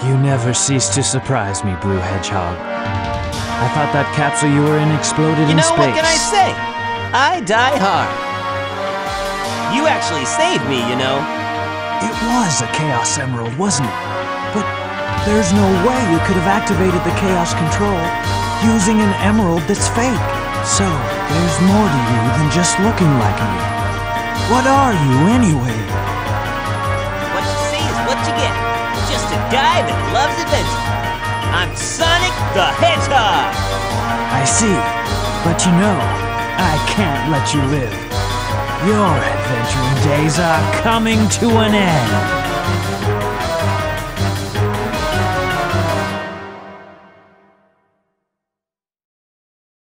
You never cease to surprise me, Blue Hedgehog. I thought that capsule you were in exploded in space. You know, what can I say? I die hard. You actually saved me, you know. It was a Chaos Emerald, wasn't it? But there's no way you could have activated the Chaos Control using an emerald that's fake. So, there's more to you than just looking like me. What are you, anyway? What you see is what you get. Just a guy that loves adventure. I'm Sonic the Hedgehog! I see. But you know, I can't let you live. Your adventuring days are coming to an end.